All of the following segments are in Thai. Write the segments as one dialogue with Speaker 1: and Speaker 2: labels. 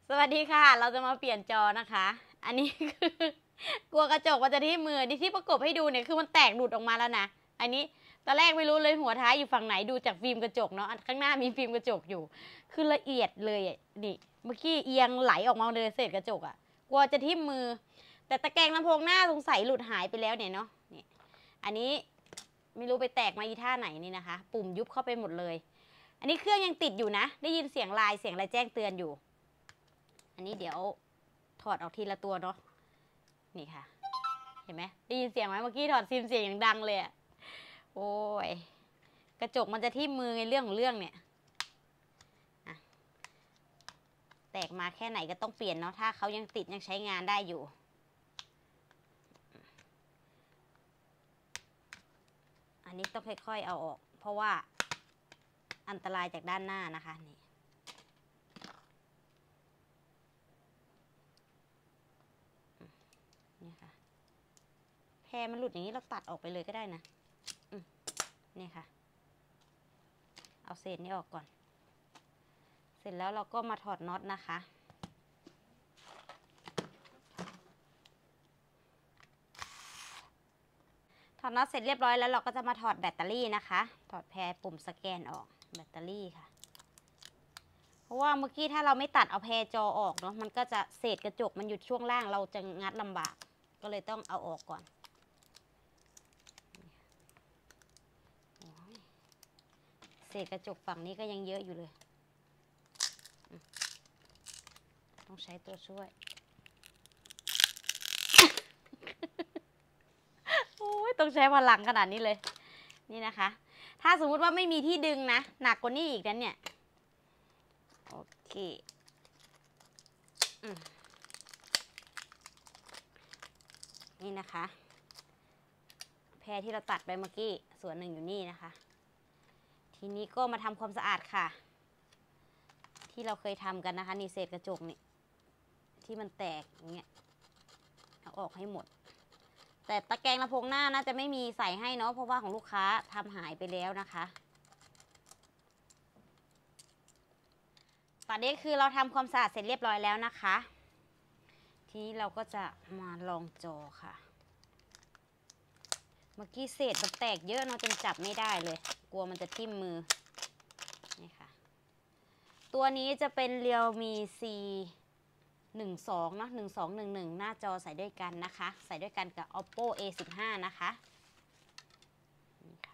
Speaker 1: สวัสดีค่ะ เราจะมาเปลี่ยนจอนะคะ อันนี้คือกลัวกระจกมันจะที่มือที่ประกบให้ดูเนี่ยคือมันแตกหลุดออกมาแล้วนะ อันนี้ตอนแรกไม่รู้เลยหัวท้ายอยู่ฝั่งไหนดูจากฟิล์มกระจกเนาะข้างหน้ามีฟิล์มกระจกอยู่ คือละเอียดเลยนี่เมื่อกี้เอียงไหลออกมาเลยเศษกระจกอ่ะกลัวจะทิ่มมือ แต่ตะแกรงลำโพงหน้าสงสัยหลุดหายไปแล้วเนี่ยเนาะนี่อันนี้ไม่รู้ไปแตกมาอีท่าไหนนี่นะคะ ปุ่มยุบเข้าไปหมดเลย อันนี้เครื่องยังติดอยู่นะได้ยินเสียงไลน์เสียงอะไรแจ้งเตือนอยู่อันนี้เดี๋ยวถอดออกทีละตัวเนาะนี่ค่ะเห็นไหมได้ยินเสียงไหมเมื่อกี้ถอดซิมเสียงอย่างดังเลยอะโอ้ยกระจกมันจะทิ่มมือในเรื่องของเรื่องเนี่ยแตกมาแค่ไหนก็ต้องเปลี่ยนเนาะถ้าเขายังติดยังใช้งานได้อยู่อันนี้ต้องค่อยๆเอาออกเพราะว่าอันตรายจากด้านหน้านะคะนี่ค่ะแพรมันหลุดอย่างนี้เราตัดออกไปเลยก็ได้นะนี่ค่ะเอาเศษนี้ออกก่อนเสร็จแล้วเราก็มาถอดน็อตนะคะถอดน็อตเสร็จเรียบร้อยแล้วเราก็จะมาถอดแบตเตอรี่นะคะถอดแพรปุ่มสแกนออกแบตเตอรี่ค่ะเพราะว่าเมื่อกี้ถ้าเราไม่ตัดเอาแพรจอออกเนาะมันก็จะเศษกระจกมันอยู่ช่วงล่างเราจะงัดลำบากก็เลยต้องเอาออกก่อนเศษกระจกฝั่งนี้ก็ยังเยอะอยู่เลยต้องใช้ตัวช่วยโอ้ยต้องใช้พลังขนาดนี้เลยนี่นะคะถ้าสมมุติว่าไม่มีที่ดึงนะหนักกว่านี้อีกนั้นเนี่ยโอเคนี่นะคะแพรที่เราตัดไปเมื่อกี้ส่วนหนึ่งอยู่นี่นะคะทีนี้ก็มาทำความสะอาดค่ะที่เราเคยทำกันนะคะนี่เศษกระจกนี่ที่มันแตกอย่างเงี้ยเอาออกให้หมดแต่ตะแกรงลำโพงหน้าน่าจะไม่มีใส่ให้เนาะเพราะว่าของลูกค้าทำหายไปแล้วนะคะตอนนี้คือเราทำความสะอาดเสร็จเรียบร้อยแล้วนะคะทีนี้เราก็จะมาลองจอค่ะเมื่อกี้เศษมันแตกเยอะเนาะจนจับไม่ได้เลยกลัวมันจะทิ่มมือนี่ค่ะตัวนี้จะเป็นเรียวมี C12 เนาะ1211หน้าจอใส่ด้วยกันนะคะใส่ด้วยกันกับ Oppo A15 นะคะนี่ค่ะ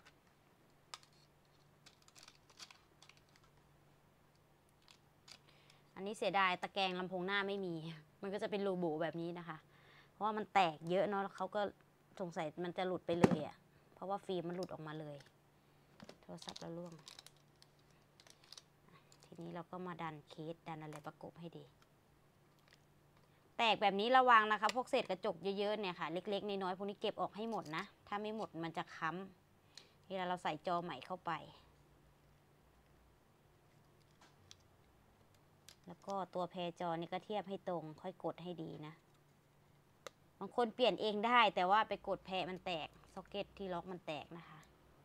Speaker 1: อันนี้เสียดายตะแกรงลำโพงหน้าไม่มีมันก็จะเป็นรูโบแบบนี้นะคะเพราะว่ามันแตกเยอะเนาะแล้วเขาก็สงสัยมันจะหลุดไปเลยอ่ะเพราะว่าฟิล์มมันหลุดออกมาเลยโทรศัพท์แล้วร่วงทีนี้เราก็มาดันเคสดันอะไรประกบให้ดีแตกแบบนี้ระวังนะคะพวกเศษกระจกเยอะๆเนี่ยค่ะเล็กๆน้อยๆพวกนี้เก็บออกให้หมดนะถ้าไม่หมดมันจะค้ำเวลาเราใส่จอใหม่เข้าไปแล้วก็ตัวแพรจอนี่ก็เทียบให้ตรงค่อยกดให้ดีนะบางคนเปลี่ยนเองได้แต่ว่าไปกดแพรมันแตกซ็อกเก็ตที่ล็อกมันแตกนะคะ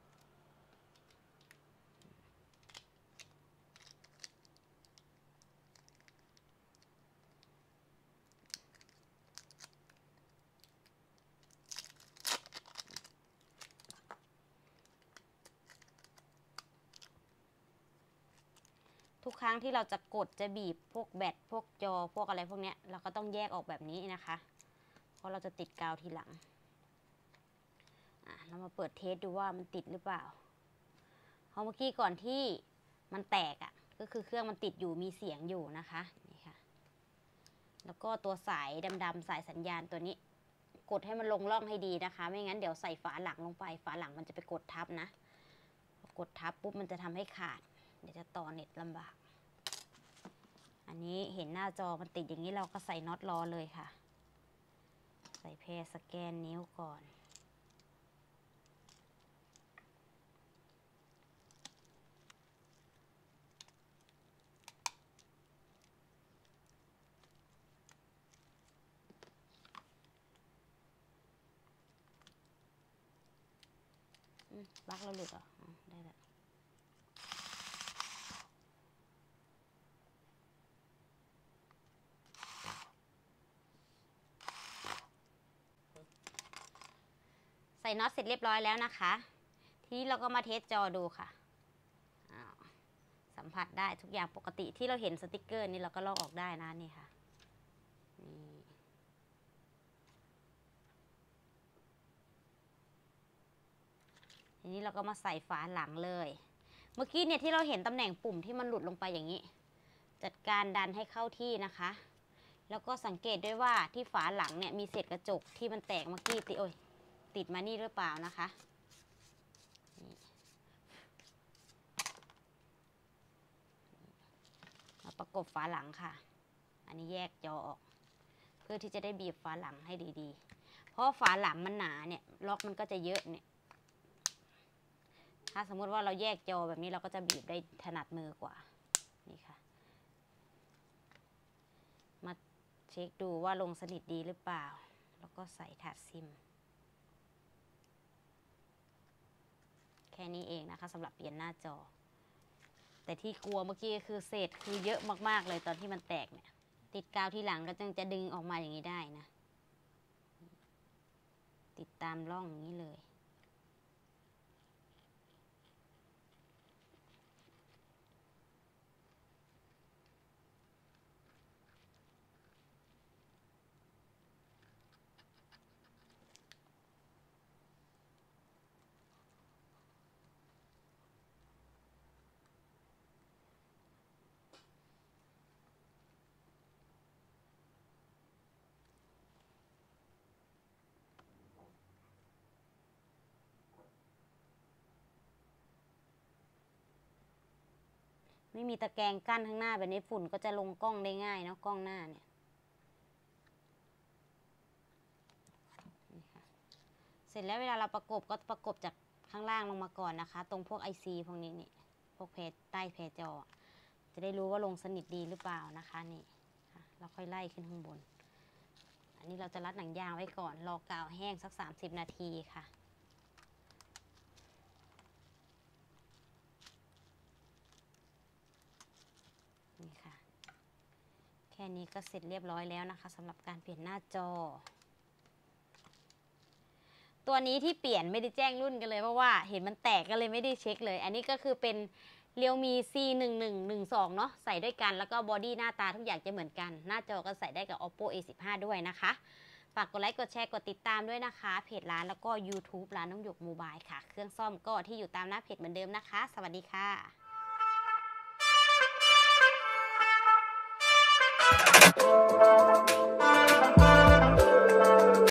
Speaker 1: ทุกครั้งที่เราจะกดจะบีบพวกแบตพวกจอพวกอะไรพวกนี้เราก็ต้องแยกออกแบบนี้นะคะเพราะเราจะติดกาวทีหลังเรามาเปิดเทสดูว่ามันติดหรือเปล่าเพราะเมื่อกี้ก่อนที่มันแตกอ่ะก็คือเครื่องมันติดอยู่มีเสียงอยู่นะคะนี่ค่ะแล้วก็ตัวสายดำๆสายสัญญาณตัวนี้กดให้มันลงร่องให้ดีนะคะไม่งั้นเดี๋ยวใส่ฝาหลังลงไปฝาหลังมันจะไปกดทับนะกดทับปุ๊บมันจะทำให้ขาดเดี๋ยวจะต่อเน็ตลำบากอันนี้เห็นหน้าจอมันติดอย่างนี้เราก็ใส่น็อตรอเลยค่ะใส่แพรสแกนนิ้วก่อนปลั๊กเราหลุดเหรอได้แล้ว ทีนี้เราก็มาดันน็อตเสร็จเรียบร้อยแล้วนะคะทีนี้เราก็มาเทสจอดูค่ะสัมผัสได้ทุกอย่างปกติที่เราเห็นสติกเกอร์นี่เราก็ลอกออกได้นะนี่ค่ะทีนี้เราก็มาใส่ฝาหลังเลยเมื่อกี้เนี่ยที่เราเห็นตำแหน่งปุ่มที่มันหลุดลงไปอย่างนี้จัดการดันให้เข้าที่นะคะแล้วก็สังเกตด้วยว่าที่ฝาหลังเนี่ยมีเศษกระจกที่มันแตกเมื่อกี้ติดมานี่หรือเปล่านะคะมาประกบฝาหลังค่ะอันนี้แยกจอออกเพื่อที่จะได้บีบฝาหลังให้ดีๆเพราะฝาหลังมันหนาเนี่ยล็อกมันก็จะเยอะเนี่ยถ้าสมมติว่าเราแยกจอแบบนี้เราก็จะบีบได้ถนัดมือกว่านี่ค่ะมาเช็คดูว่าลงสนิทดีหรือเปล่าแล้วก็ใส่ถาดซิมแค่นี้เองนะคะสำหรับเปลี่ยนหน้าจอแต่ที่กลัวเมื่อกี้คือเศษคือเยอะมากๆเลยตอนที่มันแตกเนี่ยติดกาวที่หลังก็จะดึงออกมาอย่างนี้ได้นะติดตามร่องอย่างนี้เลยไม่มีตะแกรงกั้นข้างหน้าแบบนี้ฝุ่นก็จะลงกล้องได้ง่ายเนาะกล้องหน้าเนี่ยเสร็จแล้วเวลาเราประกบก็ประกบจากข้างล่างลงมาก่อนนะคะตรงพวก IC พวกนี้นี่พวกเพจใต้เพจจอจะได้รู้ว่าลงสนิทดีหรือเปล่านะคะนี่เราค่อยไล่ขึ้นข้างบนอันนี้เราจะรัดหนังยางไว้ก่อนรอกาวแห้งสัก30 นาทีค่ะนี่ค่ะแค่นี้ก็เสร็จเรียบร้อยแล้วนะคะสำหรับการเปลี่ยนหน้าจอตัวนี้ที่เปลี่ยนไม่ได้แจ้งรุ่นกันเลยเพราะว่าเห็นมันแตกก็เลยไม่ได้เช็คเลยอันนี้ก็คือเป็น Realme C1112 เนาะใส่ด้วยกันแล้วก็บอดี้หน้าตาทุกอย่างจะเหมือนกันหน้าจอก็ใส่ได้กับ Oppo A15 ด้วยนะคะฝากกดไลค์กดแชร์กดติดตามด้วยนะคะเพจร้านแล้วก็ YouTube ร้านน้องหยกโมบายค่ะเครื่องซ่อมก็ที่อยู่ตามหน้าเพจเหมือนเดิมนะคะสวัสดีค่ะ